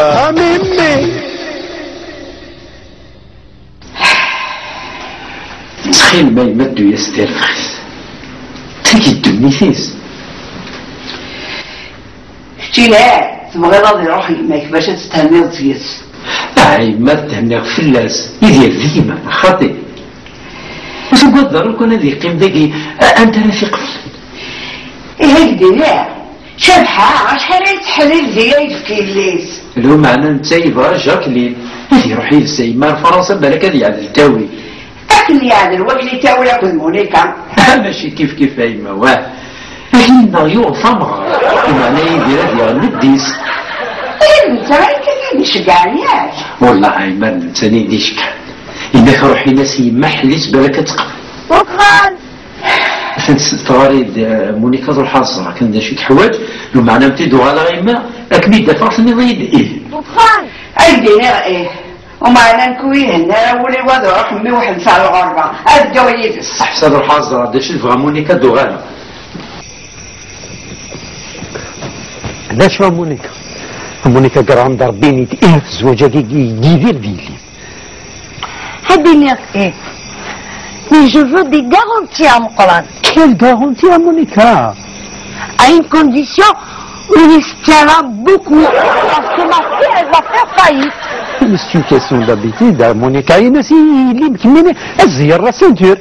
ميمي تخيل ما يمدو يستير فخيس تاكيد النفيس شتي لا تبغي راضي روح يماك باش تستهني تيس ما تهنيغ فلاس يدير ديما خاطي واش نقدر كون هذه يقيم داكي انت رفيق هكذا لا شبحة شحال يتحلل زيايد في كيليس لو معنا نتايبها جاكلين هذه روحي للسيما فرنسا بالك هذه يعدل تاوي اللي يعدل وكلي تاوي ياكل مونيكا ماشي كيف ايما واه هنا يوفمغ ومعنى يدير هذه نديس انت رايك نشجعني والله ايمن ثاني ديشك انك روحي ناس يمحلس بالك تقبل وقال تغاريد مونيكا ذو الحاصة كان دا شي حوايج لو معنى متيدو على غيما اكمي دافع في النظيد وقال ايدينا ايه ومعنا نكويه هنا ولي وضع حمي واحد فعل غربة ادو يدس احسن ذو الحاصة دا شي فغا مونيكا دو غالا علاش مونيكا قرام ضربيني في الزواج يدير ديالي حبيني ايه mais je veux des garanties à mon Coran. Quelle garantie à Monica? À une condition où il se tiendra beaucoup. Parce que ma fille, elle va faire faillite. C'est une question d'habitude. Monica, il y a la ceinture.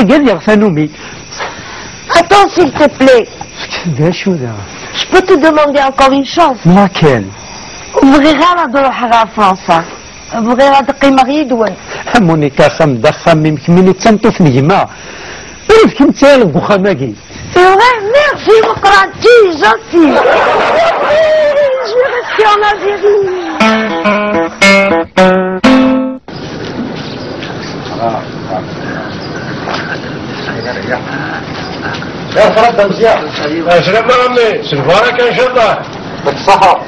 Attends, s'il te plaît. Je peux te demander encore une chose. Laquelle? Ouvrira la drogue à France. بغير تقيم غير يدون مونيكا خمدخم ممكن تنطو في الجماعة عرف كم تالب وخماكي merci Mokrati, gentil je vais rester en Algérie يا خرب مزيان سلام عمي سلفارك ان شاء الله بالصحة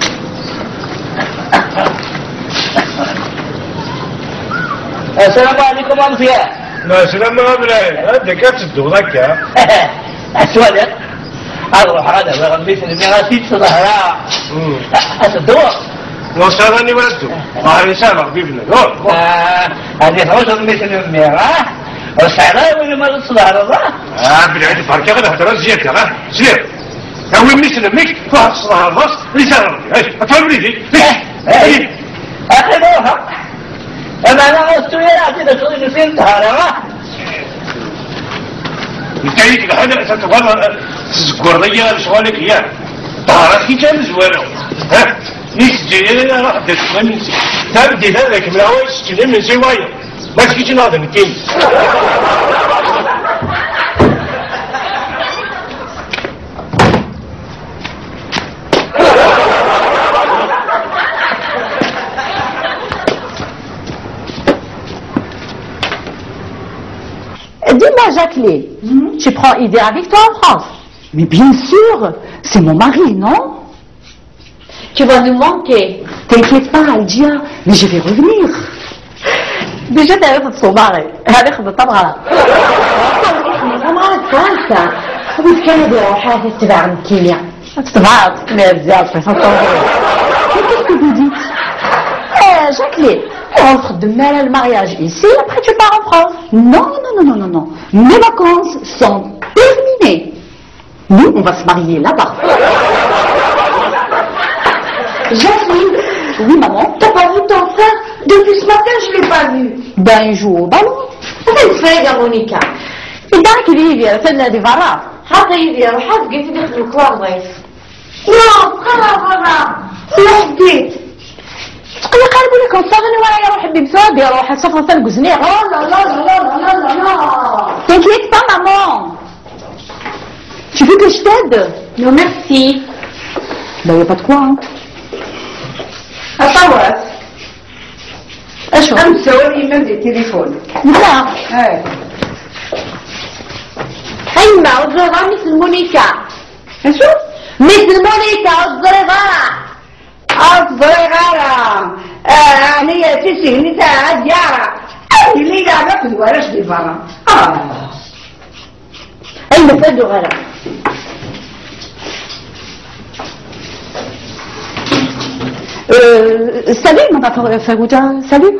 السلام عليكم أنفياء السلام عليكم أنت كيف تدو ذاك أسودك أروح هذا وغميت الميراسيت في ظهرها أتدور وصلني ولدو ظهر سامع بيبنا هذه حوصل مثل الميرا والسعراء ولا ما تصدر الله بالعيد فرق غير هذا زيادة غير زيادة هو مثل ميك فهد صلاح الراس لسان ربي أتفهم لي أخي روحك أنا أستوي أعطينا شغل يصير تهارا نتايك لهذا ستفضل الزقورية شغالك إياه طهارات كي كان زوانو ها نسجل راح تدخل من سي تبدي هذاك من أول سجل من زوايا ما تجيش ناظر مكين Dis-moi Jacqueline, tu prends idée avec toi en France? Mais bien sûr, c'est mon mari, non? Tu vas nous manquer. T'inquiète pas, Aldia, mais je vais revenir. Déjà تعرف تصوماري هذه خبطة بغلا طبعا فانسة ويف كان بروحها تتبع من الكيمياء تتبع بزاف Qu'est-ce que vous dites? Jacqueline, on se demande le mariage ici, après tu pars en France. Non. Mes vacances sont terminées. Nous, on va se marier là-bas. Jacqueline, oui maman, t'as pas vu ton frère? Depuis ce matin, je l'ai pas vu. Ben, il joue au ballon. C'est fait, Monica. Il paraît qu'il y vient, c'est le dévara. هذا يبيع وحاف قلت دخل الكوارضيس. لا بقرا لا حديت. تقول قلبي لك وصغني ولا يروح بمساد يروح السفر تلقزني. لا. T'inquiète pas maman. Tu veux que je t'aide? Non merci. Ben y a pas de quoi hein. أطوات أشوف. أمس سوالي من التليفون. لا. أيما الصغيرة مثل مونيكا. شو؟ مثل مونيكا الصغيرة. هي تسهني تاع ديارة. اللي لعبة في الورش دي برا. أيما فدو غيرها. Salut, mon papa Farouja, salut.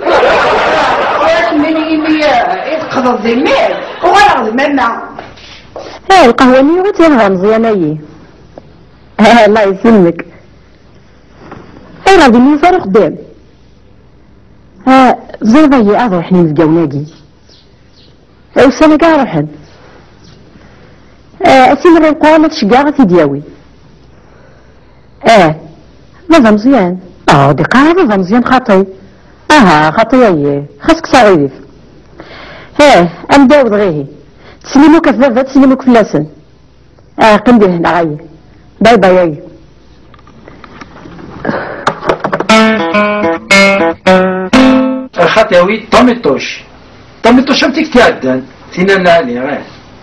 مني يتقضى الضمير وغير الماء. القهوة نيوغي تيغا مزيانة الله يسلمك. غادي نوصل قدام. زي ضيي أروح نلقاوناكي. وسانا كاع روحن. أسيمر القوامة تشقاغ تيدياوي. ماذا مزيان. دي قاعدة ماذا مزيان خاطي. خاطي ايه خاصك صغيريف. أنداود غيهي. تسلموك في بابا تسلموك في اللسن. قم به هنا غاية. باي باي. خاطيوي طميطوش امتك تعدان تينا نالي غير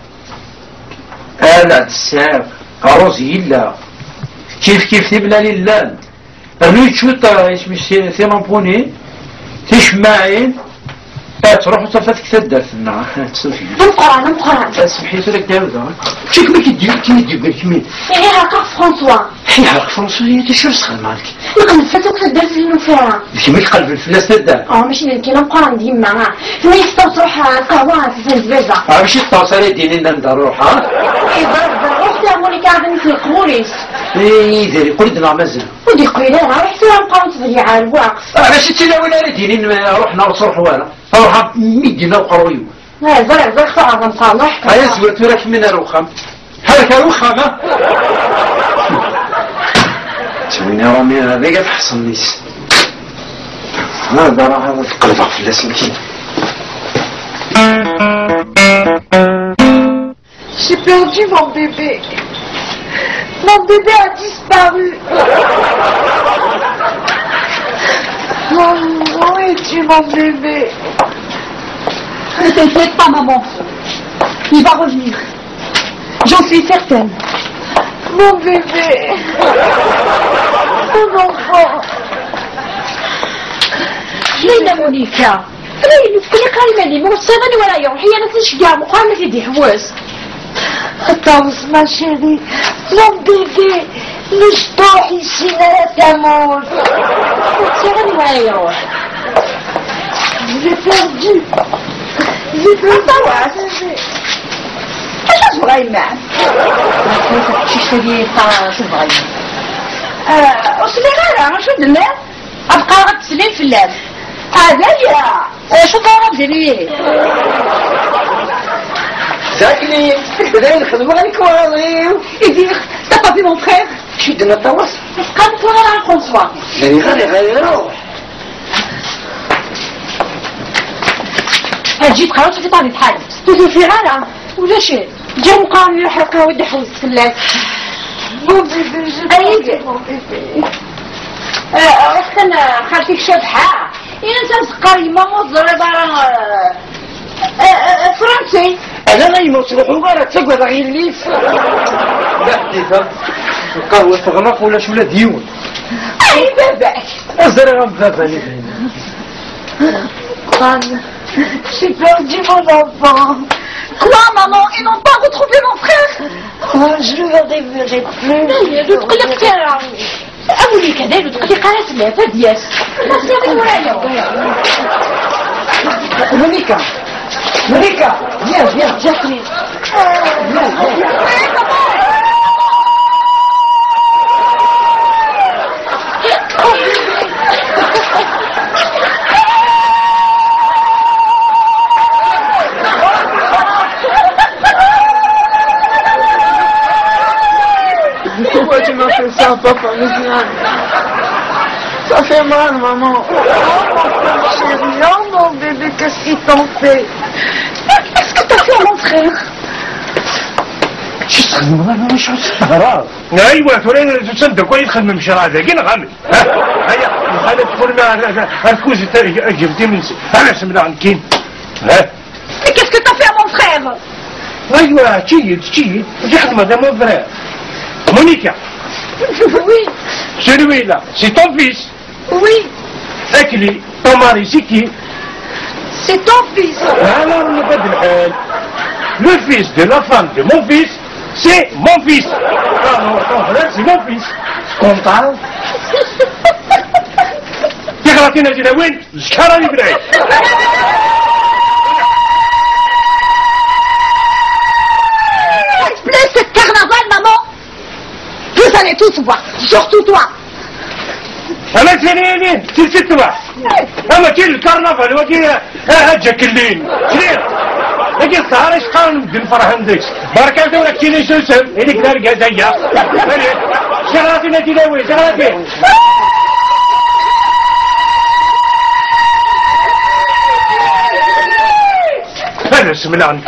لا تساق عروس يلا كيف تبلا لله رميت شوطة اسمش ثيرامبوني تشمعين تروح وصفتك تدرت النار تصوفي نمقرا سمحيت لك داودا شيك ما كيدير كمين هاكا فرانسوا هاك فرنسا هي تشرب سخن مالك نقلب فتوك تدرت لنا فيها كيما يقلب الفلاس تدار ماشي نمكن نمقرا ندير معاه فما يستو تروح القهوة في الزبازة ماشي الطاسة ديني نروح روح مونيكا عندك القموريس ديري قولي دنا مازال ودي قيلة روح سير نبقاو نتضيع الوقت ماشي تينا ولا ديني نروح نروح ولا نروح ميدينا وقرويو زرع خطأ نصالح هيا زورت وراك من الرخام هاك الرخام تسويني رامي هذا تحصل نيس هذا راه تقلبق في اللاسمكين J'ai perdu mon bébé. Mon bébé a disparu. Où es-tu, mon bébé? Ne t'inquiète pas, maman. Il va revenir. J'en suis certaine. Mon bébé. Mon enfant. ليلى مونيكا ليلى كل كلمة لي موصلني ولا يوم هي نفسش كاع مقامة في دي حواس. Attends, ma chérie, mon bébé, lèche-toi ici, Nalatamon. موصلني ولا يوم. J'ai perdu. J'ai perdu. ايش صغير معك؟ تشتري صغير. وصغيرة شو دلنا؟ أبقى غتسلم في اللعب. هذايا شو ضرب ديري؟ ذاكني بداي نخدم عليك وراضيو يدير t'as pas vu mon frère? شدنا الطواس قال toi على فرانسوا. غادي نروح تجي تقرا في طابي بحال تدير في غاله ولا شي جا مقام يحرق ودي حوس السلات. Mon bébé, j'ai perdu mon bébé. اختنا خالتك شبحة انت مسقري ماما الزربة فرنسي انا غير نروحوا غير تقعد غير ليس لا حديثة القهوة تغرق ولا شو لا ديون اي باباك ازرق بابا لي J'ai perdu mon enfant. Quoi maman, ils n'ont pas retrouvé mon frère? Je ne le reverrai plus. تقول لك ترى أولي كذا تقول لك قالت لا فدياس ما صير ورايا. مونيكا viens جاتني Pourquoi tu m'as fait ça, papa? Ça fait mal, maman. Oh, mon chéri, oh, mon bébé, qu'est-ce qu'ils t'ont fait? Qu'est-ce que t'as fait à mon frère? شو تخدم انا مش عارف ايوه تورين تصدق كويس خدم مش هذا كي نغامر هيا هذا تقول ما الكوز جبتي من انا سمعنا عن كين ها Mais qu'est-ce que t'as fait à mon frère? ايوه تشيد دي خدمه ده مو فرير مونيكا Oui, celui-là c'est ton fils oui, اكلي ton mari c'est qui c'est ton fils. alors on pas de الحال le fils de la femme de mon fils c'est mon fils. Alors ton frère c'est mon fils. Comprends? غادي نجي وين شكراني بلاي Plus ce carnaval, maman. Vous allez tous voir, surtout toi. انا تاني ست واحد اما كاين الكرنفال وكاين هاجاك الليل شنو لكن السهر اش قال نبدا نفرح عندك بارك الله ولا كاين سوسم هذيك دار كازايا شراتي نادي داوي شراتي هذا سمنا عنك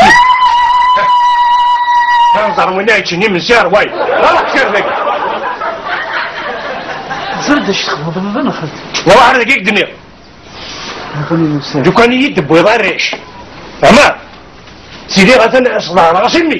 نظر وين يجيني من سيار واي راح سير لك زرد اش تخبط انا خدت والله عرض دقيق دنيا دوكان يدب ويضرش اما سيدي غادا اصلا راسمي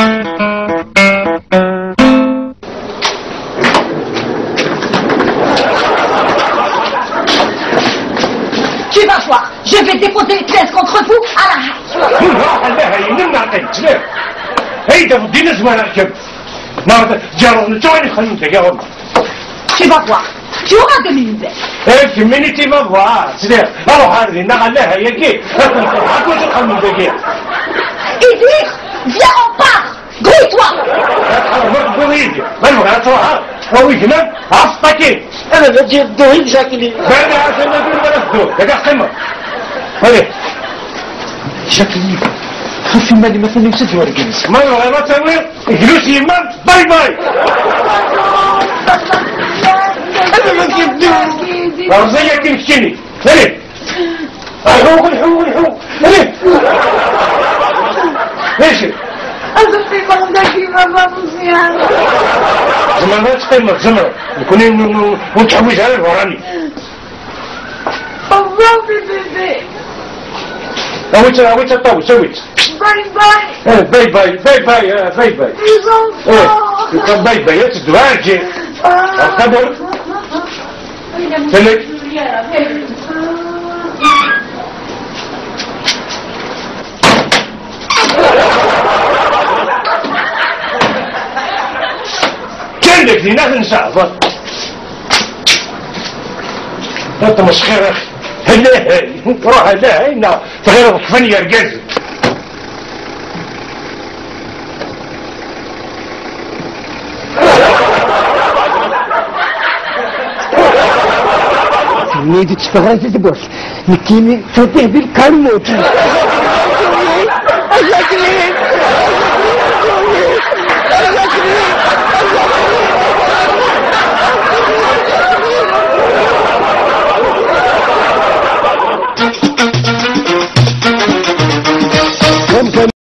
Tu vas voir, je vais déposer une plainte contre vous à la haie. لا هي من نعطيك لا هيدا بدينا زمان ركب ما جارو نتواني خليتك يا والله Tu vas voir, tu auras de l'univers. ايه كمينيتي ما بغا سيدي روح هذه نغلاها هي كي عاكوش الخمسة كي Idir, viens on part. Grouille-toi. بغيدي ما نبغى تروح ويجنا عصتكي انا بجي الدوي شكلي بعد عشان نقول ولا الدور هذا قمة هذه شكلي خفي مالي مثلا يسد ورقيس ما نبغى ما تسوي جلوس يمان باي باي انا ما كيبدو رزية كمشكيني هذه الحوق هذه ليش أنا في بغداد ما مزيان. زمان ما تقيمك زمان نكون ونتحوج على الوراني الله بيبي. اويت طاو سويت باي باي. باي باي كان باي باي تدواجي القدر تلك كانك دي ناس نشعب انت مسخير اخي هلا روح هلا هنا تغير كفني يا رجال نيدي تشتغل في البوش نكيني تطيه بالكلموت